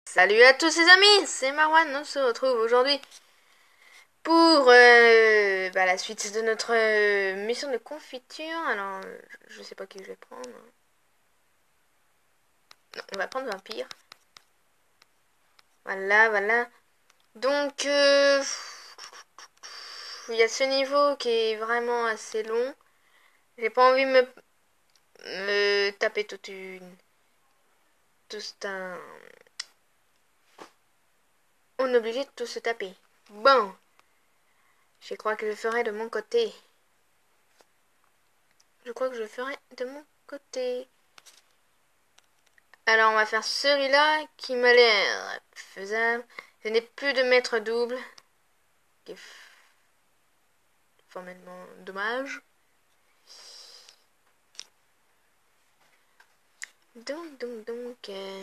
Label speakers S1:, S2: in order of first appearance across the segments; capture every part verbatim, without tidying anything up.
S1: Salut à tous les amis, c'est Marwan, on se retrouve aujourd'hui pour euh, bah, la suite de notre euh, mission de confiture. Alors, euh, je sais pas qui je vais prendre. Non, on va prendre Vampire. Voilà, voilà. Donc, euh, il y a ce niveau qui est vraiment assez long. J'ai pas envie de me, me taper toute une... Tout un... On est obligé de tout se taper. Bon, je crois que je ferai de mon côté. Je crois que je ferai de mon côté. Alors on va faire celui-là qui m'a l'air faisable. Je n'ai plus de mètre double. Qui est formellement dommage. Donc, donc, donc... Euh...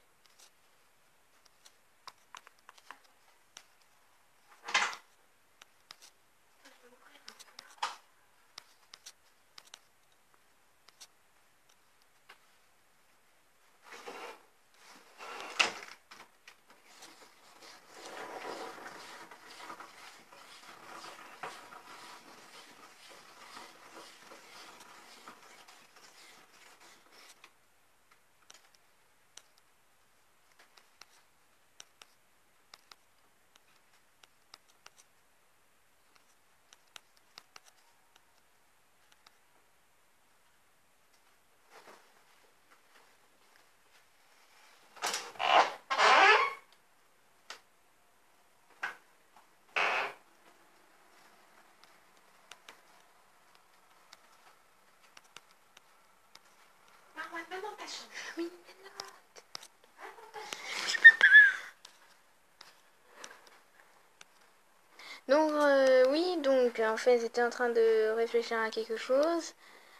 S1: Donc, euh, oui, donc en fait j'étais en train de réfléchir à quelque chose.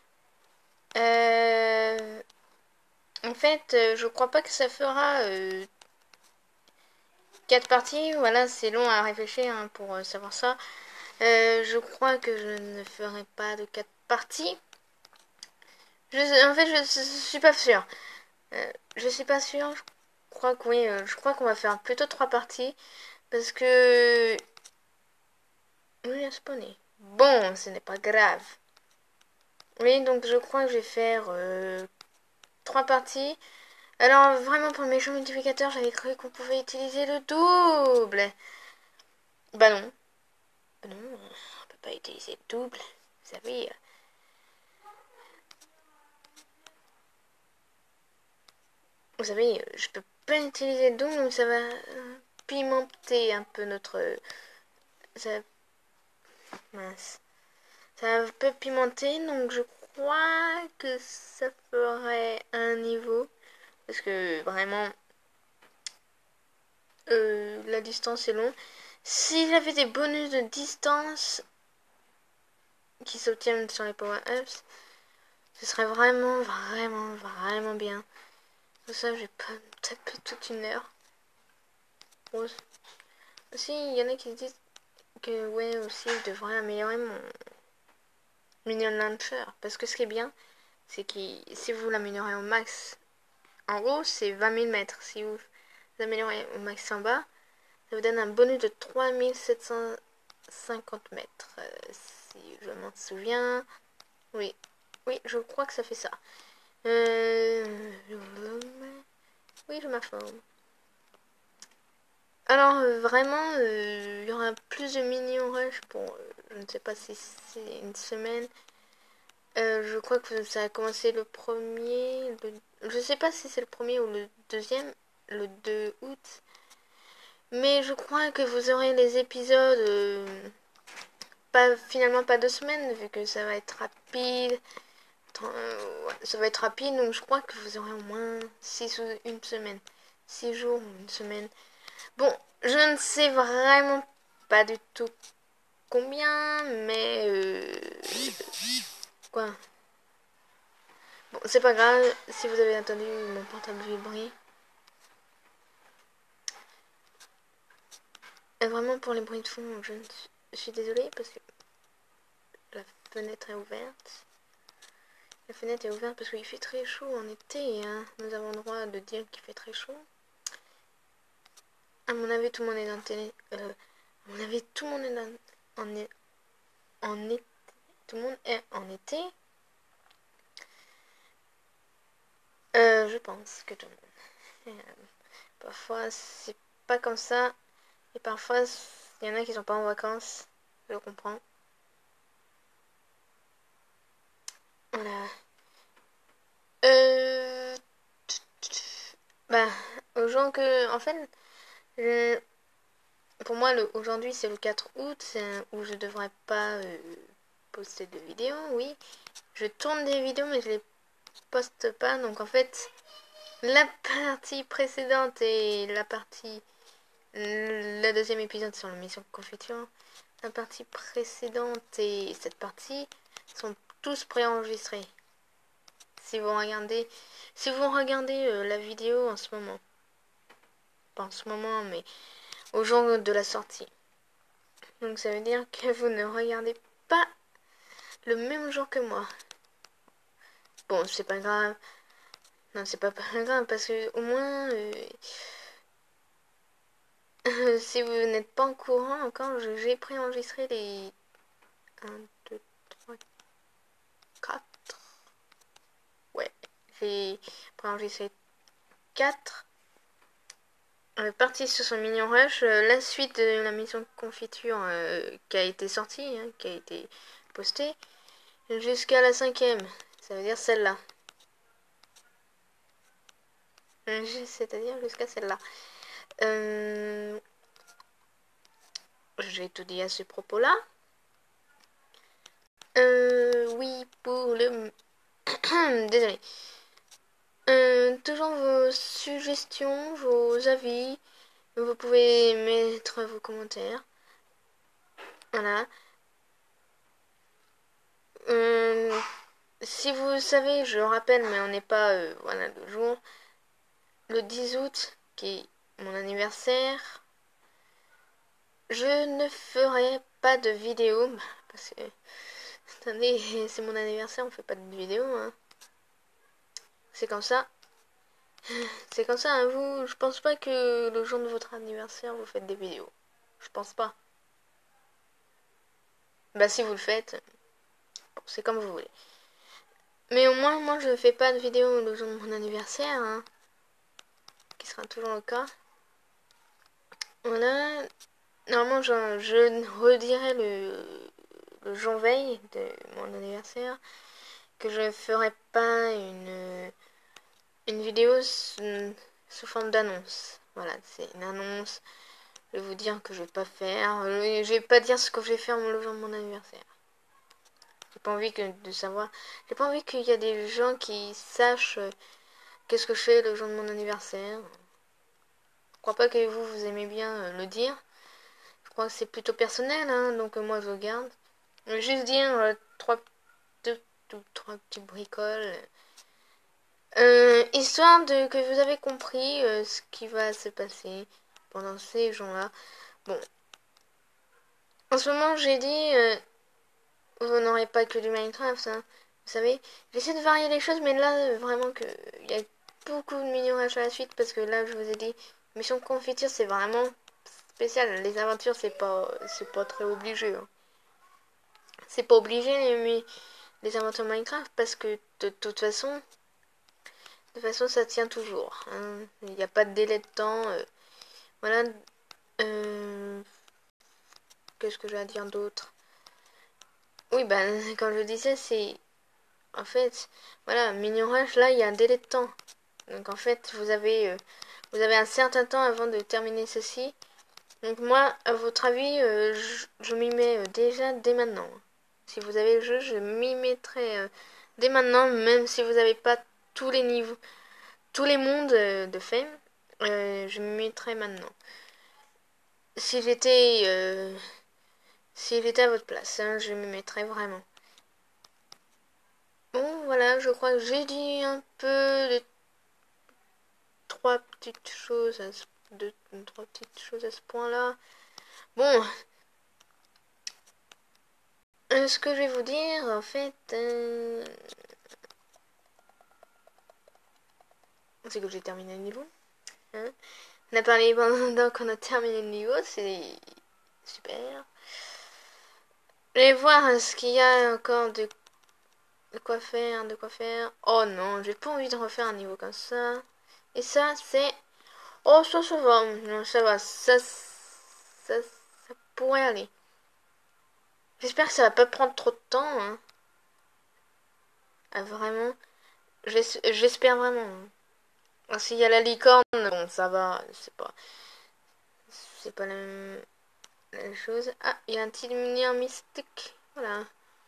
S1: Euh... En fait, euh, je crois pas que ça fera euh, quatre parties. Voilà, c'est long à réfléchir hein, pour euh, savoir ça. Euh, je crois que je ne ferai pas de quatre parties. Je, en fait, je, je, je suis pas sûre. Euh, je suis pas sûre. Je crois que oui. Euh, je crois qu'on va faire plutôt trois parties parce que oui, il a spawné. Bon, ce n'est pas grave. Oui, donc je crois que je vais faire euh, trois parties. Alors vraiment pour le méchant multiplicateur, j'avais cru qu'on pouvait utiliser le double. Bah non. Bah non, on peut pas utiliser le double. Vous savez. euh, Vous savez, euh, je peux pas utiliser le double, donc ça va euh, pimenter un peu notre. Ça, mince. Ça va un peu pimenter, donc je crois que ça ferait un niveau. Parce que vraiment, euh, la distance est longue. Si j'avais des bonus de distance qui s'obtiennent sur les power-ups, ce serait vraiment, vraiment, vraiment bien. Pour ça, je vais pas me taper toute une heure. Aussi, il y en a qui disent que, ouais, aussi, je devrais améliorer mon minion launcher. Parce que ce qui est bien, c'est que si vous l'améliorez au max, en haut, c'est vingt mille mètres. Si vous l'améliorez au max en bas, ça vous donne un bonus de trois mille sept cent cinquante mètres. Euh, si je m'en souviens. Oui, oui, je crois que ça fait ça. Euh... Oui, je m'informe. Alors, euh, vraiment, euh, il y aura plus de minion rush pour, euh, je ne sais pas si c'est une semaine. Euh, je crois que ça a commencé le premier. Le... Je sais pas si c'est le premier ou le deuxième, le deux août. Mais je crois que vous aurez les épisodes, euh, pas finalement pas deux semaines, vu que ça va être rapide. Euh, ouais, ça va être rapide, donc je crois que vous aurez au moins six ou une semaine. Six jours ou une semaine. Bon, je ne sais vraiment pas du tout combien, mais... Euh... Quoi? Bon, c'est pas grave, si vous avez entendu mon portable vibrer. Et vraiment, pour les bruits de fond, je, je suis désolée parce que la fenêtre est ouverte. La fenêtre est ouverte parce qu'il fait très chaud en été, hein. Nous avons le droit de dire qu'il fait très chaud. À mon avis, tout le monde est dans le télé. Euh, à mon avis, tout le monde est dans, en, é- en été. Tout le monde est en été. Euh, je pense que tout le monde. Euh, parfois, c'est pas comme ça. Et parfois, il y en a qui sont pas en vacances. Je comprends. Voilà. Euh... Bah, aux gens que... En fait, je- pour moi, le... aujourd'hui, c'est le quatre août, c'est- où je devrais pas euh, poster de vidéos, oui. Je tourne des vidéos, mais je les poste pas. Donc, en fait, la partie précédente et la partie... Le deuxième épisode sur la mission Confiture, la partie précédente et cette partie sont tous préenregistrés. Si vous regardez, si vous regardez euh, la vidéo en ce moment, pas en ce moment, mais au jour de la sortie. Donc ça veut dire que vous ne regardez pas le même jour que moi. Bon, c'est pas grave. Non, c'est pas, pas grave parce que au moins, euh, si vous n'êtes pas au courant encore, j'ai préenregistré les un, deux, trois, quatre. Ouais, j'ai préenregistré quatre euh, parties sur son Minion Rush. Euh, la suite de la mission Confiture euh, qui a été sortie, hein, qui a été postée, jusqu'à la cinquième. Ça veut dire celle-là. Euh, C'est-à-dire jusqu'à celle-là. Euh, J'ai tout dit à ce propos-là. Euh, oui, pour le... Désolé. Euh, toujours vos suggestions, vos avis. Vous pouvez mettre vos commentaires. Voilà. Euh, si vous savez, je rappelle, mais on n'est pas euh, voilà, le jour. Le dix août, qui est mon anniversaire, je ne ferai pas de vidéo. Parce que, attendez, c'est mon anniversaire, on fait pas de vidéo. Hein. C'est comme ça. C'est comme ça, hein, vous, je pense pas que le jour de votre anniversaire, vous faites des vidéos. Je pense pas. Bah si vous le faites, bon, c'est comme vous voulez. Mais au moins, moi, je ne fais pas de vidéo le jour de mon anniversaire, hein, qui sera toujours le cas. Voilà. Normalement, je, je redirai le, le jour veille de mon anniversaire que je ne ferai pas une, une vidéo sous, sous forme d'annonce. Voilà, c'est une annonce. Je vais vous dire que je vais pas faire. Je vais pas dire ce que je vais faire le jour de mon anniversaire. J'ai pas envie que, de savoir. J'ai pas envie qu'il y ait des gens qui sachent euh, qu'est-ce que je fais le jour de mon anniversaire. Je crois pas que vous, vous aimez bien euh, le dire. Je crois que c'est plutôt personnel, hein, donc euh, moi je le garde. Je vais juste dire euh, trois, deux, deux, trois petites bricoles. Euh, histoire de que vous avez compris euh, ce qui va se passer pendant ces jours-là. Bon. En ce moment, j'ai dit, euh, vous n'aurez pas que du Minecraft, hein. Vous savez, j'essaie de varier les choses, mais là, euh, vraiment que il y a beaucoup de mini-rush à la suite, parce que là, je vous ai dit, mission confiture, c'est vraiment spécial. Les aventures, c'est pas, c'est pas très obligé. Hein. C'est pas obligé, mais les aventures Minecraft, parce que de toute façon, de toute façon, ça tient toujours. Hein. Il n'y a pas de délai de temps. Euh, voilà. Euh, Qu'est-ce que j'ai à dire d'autre? Oui, ben, comme je disais, c'est... En fait, voilà, Minion Rush, là, il y a un délai de temps. Donc, en fait, vous avez, euh, vous avez un certain temps avant de terminer ceci. Donc, moi, à votre avis, euh, je, je m'y mets euh, déjà dès maintenant. Si vous avez le jeu, je m'y mettrai euh, dès maintenant, même si vous n'avez pas tous les niveaux, tous les mondes euh, de Fame, euh, je m'y mettrai maintenant. Si j'étais... Euh, si j'étais à votre place, hein, je m'y mettrais vraiment. Bon, voilà, je crois que j'ai dit un peu de trois petites choses à ce, de, trois petites choses à ce point-là. Bon, euh, ce que je vais vous dire, en fait, euh, c'est que j'ai terminé le niveau. Hein. On a parlé pendant qu'on a terminé le niveau, c'est super. Je vais voir ce qu'il y a encore de... de quoi faire, de quoi faire. Oh non, j'ai pas envie de refaire un niveau comme ça. Et ça, c'est... Oh, ça, ça va. Non, ça va. Ça, ça, ça pourrait aller. J'espère que ça va pas prendre trop de temps. Hein. Ah, vraiment. J'espère vraiment. Ah, s'il y a la licorne, bon, ça va. C'est pas... C'est pas la même... la même chose. Ah, il y a un petit luminaire mystique. Voilà.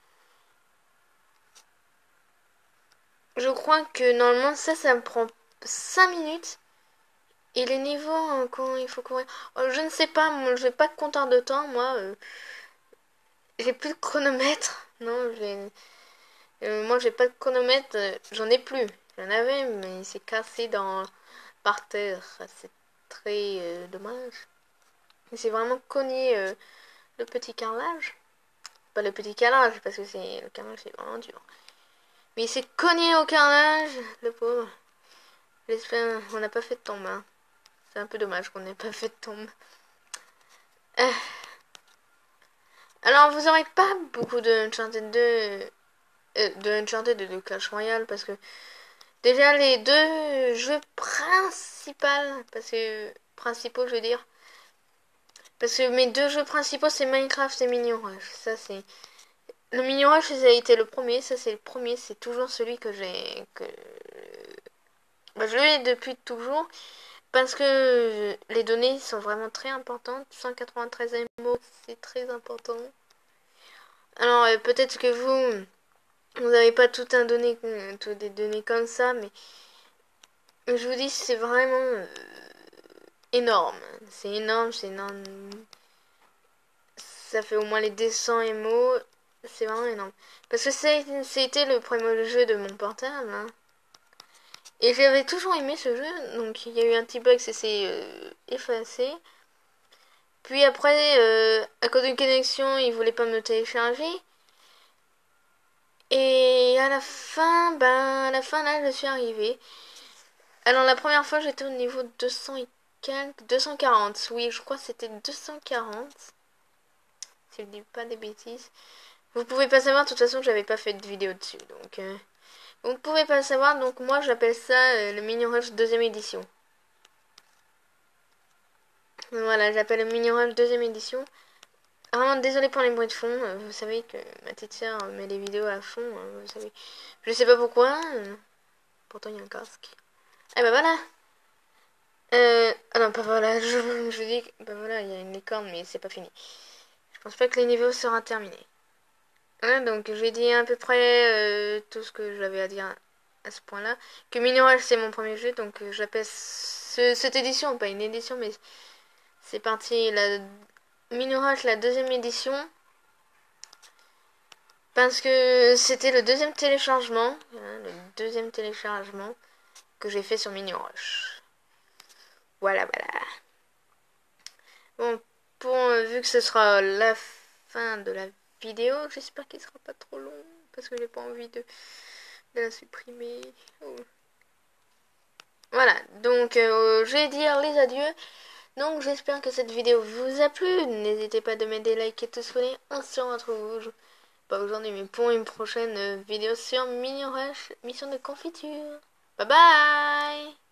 S1: Je crois que normalement, ça, ça me prend cinq minutes. Et les niveaux, hein, quand il faut courir... Oh, je ne sais pas, moi, j'ai pas de compteur de temps, moi. Euh, j'ai plus de chronomètre. Non, j'ai... Euh, moi, j'ai pas de chronomètre. euh, J'en ai plus. J'en avais, mais il s'est cassé dans... par terre. C'est très euh, dommage. Il s'est vraiment cogné euh, le petit carrelage. Pas le petit carrelage, parce que c'est le carrelage, c'est vraiment dur. Mais il s'est cogné au carrelage, le pauvre. J'espère... On n'a pas fait de tombe, hein. C'est un peu dommage qu'on n'ait pas fait de tombe. Euh... Alors, vous n'aurez pas beaucoup de Uncharted deux, euh, de Uncharted de Clash Royale, parce que déjà les deux jeux principaux, parce que principaux, je veux dire, parce que mes deux jeux principaux c'est Minecraft et Minion Rush. Ça c'est le Minion Rush, ça a été le premier, ça c'est le premier, c'est toujours celui que j'ai que bah, je l'ai depuis toujours. Parce que les données sont vraiment très importantes. cent quatre-vingt-treize M O, c'est très important. Alors, euh, peut-être que vous, vous n'avez pas tout un donné, toutes des données comme ça, mais je vous dis, c'est vraiment euh, énorme. C'est énorme, c'est énorme. Ça fait au moins les deux cents M O. C'est vraiment énorme. Parce que c'était le premier jeu de mon portable. Hein. Et j'avais toujours aimé ce jeu. Donc il y a eu un petit bug, c'est euh, effacé. Puis après, euh, à cause d'une connexion, il voulait pas me télécharger. Et à la fin, ben, à la fin là, je suis arrivée. Alors la première fois, j'étais au niveau deux cents et quelques, deux cent quarante. Oui, je crois que c'était deux cent quarante. Si je dis pas des bêtises. Vous pouvez pas savoir, de toute façon, j'avais pas fait de vidéo dessus. Donc, euh, vous pouvez pas savoir. Donc moi, j'appelle ça euh, le Minion Rush deuxième édition. Voilà, j'appelle le Minion Rush deuxième édition. Vraiment désolé pour les bruits de fond, vous savez que ma petite soeur met les vidéos à fond, vous savez. Je sais pas pourquoi, pourtant il y a un casque. Ah bah voilà. Euh, ah non, pas voilà, je, je dis que, bah voilà, il y a une licorne mais c'est pas fini. Je pense pas que les niveaux seront terminés. Voilà, donc j'ai dit à peu près euh, tout ce que j'avais à dire à ce point-là. Que Minion Rush c'est mon premier jeu, donc euh, j'appelle ce, cette édition, pas une édition, mais c'est parti, la Minion Rush, la deuxième édition. Parce que c'était le deuxième téléchargement, hein, le deuxième téléchargement que j'ai fait sur Minion Rush. Voilà, voilà. Bon, pour, euh, vu que ce sera la fin de la vidéo, j'espère qu'il sera pas trop long, parce que j'ai pas envie de, de la supprimer. Oh. Voilà, donc euh, je vais dire les adieux. Donc j'espère que cette vidéo vous a plu. N'hésitez pas de mettre des likes et tout ce que vous voulez. On se retrouve. Pas aujourd'hui, mais pour une prochaine vidéo sur Minion Rush, mission de confiture. Bye bye!